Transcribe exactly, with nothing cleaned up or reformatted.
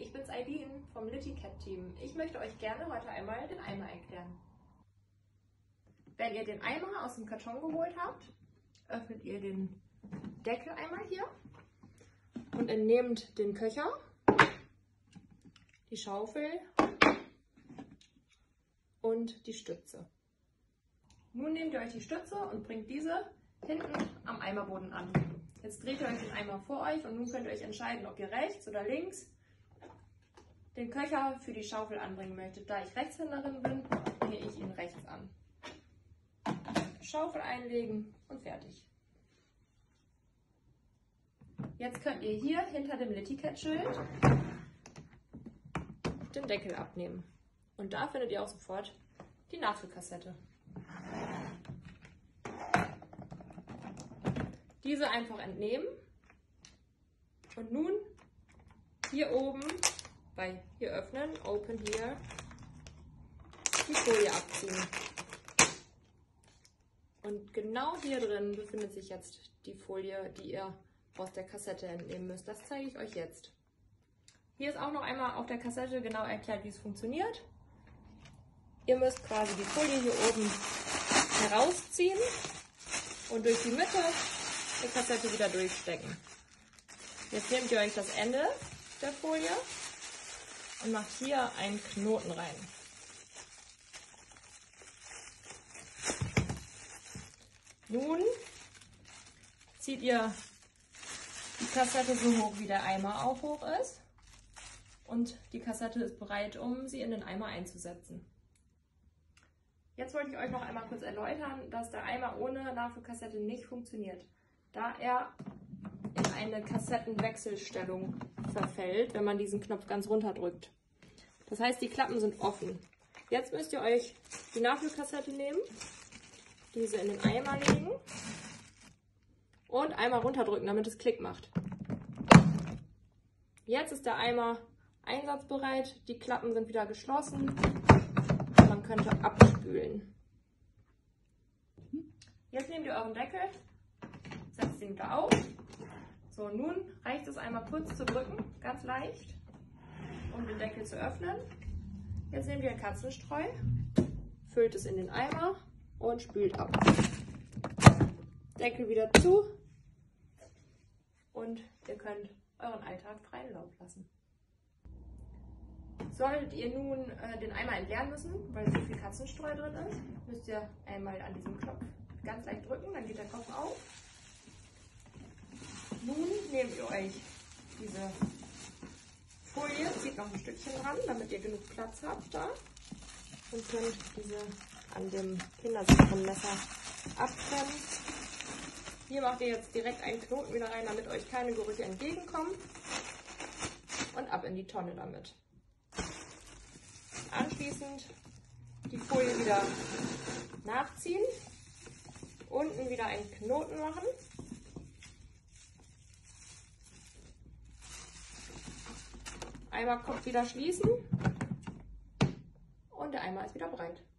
ich bin's Aideen vom LittieCat Team. Ich möchte euch gerne heute einmal den Eimer erklären. Wenn ihr den Eimer aus dem Karton geholt habt, öffnet ihr den Deckel einmal hier und entnehmt den Köcher, die Schaufel und die Stütze. Nun nehmt ihr euch die Stütze und bringt diese hinten am Eimerboden an. Jetzt dreht ihr euch den Eimer vor euch und nun könnt ihr euch entscheiden, ob ihr rechts oder links den Köcher für die Schaufel anbringen möchtet. Da ich Rechtshänderin bin, bringe ich ihn rechts an. Schaufel einlegen und fertig. Jetzt könnt ihr hier hinter dem LittieCat-Schild den Deckel abnehmen. Und da findet ihr auch sofort die Nachfüllkassette. Diese einfach entnehmen und nun hier oben bei hier öffnen, open here, die Folie abziehen. Und genau hier drin befindet sich jetzt die Folie, die ihr aus der Kassette entnehmen müsst. Das zeige ich euch jetzt. Hier ist auch noch einmal auf der Kassette genau erklärt, wie es funktioniert. Ihr müsst quasi die Folie hier oben herausziehen und durch die Mitte der Kassette wieder durchstecken. Jetzt nehmt ihr euch das Ende der Folie und macht hier einen Knoten rein. Nun zieht ihr die Kassette so hoch, wie der Eimer auch hoch ist, und die Kassette ist bereit, um sie in den Eimer einzusetzen. Jetzt wollte ich euch noch einmal kurz erläutern, dass der Eimer ohne Nachfüllkassette nicht funktioniert, da er in eine Kassettenwechselstellung verfällt, wenn man diesen Knopf ganz runter drückt. Das heißt, die Klappen sind offen. Jetzt müsst ihr euch die Nachfüllkassette nehmen, diese in den Eimer legen und einmal runterdrücken, damit es Klick macht. Jetzt ist der Eimer einsatzbereit, die Klappen sind wieder geschlossen und man könnte abspülen. Jetzt nehmt ihr euren Deckel, setzt ihn wieder auf. So, nun reicht es einmal kurz zu drücken, ganz leicht, um den Deckel zu öffnen. Jetzt nehmt ihr Katzenstreu, füllt es in den Eimer und spült ab. Deckel wieder zu und ihr könnt euren Alltag freien Lauf lassen. Solltet ihr nun äh, den Eimer entleeren müssen, weil so viel Katzenstreu drin ist, müsst ihr einmal an diesem Knopf ganz leicht drücken, dann geht der Kopf auf. Nun nehmt ihr euch diese Folie, zieht noch ein Stückchen dran, damit ihr genug Platz habt da, und könnt diese an dem kindersicheren Messer abtrennen. Hier macht ihr jetzt direkt einen Knoten wieder rein, damit euch keine Gerüche entgegenkommen, und ab in die Tonne damit. Anschließend die Folie wieder nachziehen, unten wieder einen Knoten machen. Eimer Kopf wieder schließen und der Eimer ist wieder bereit.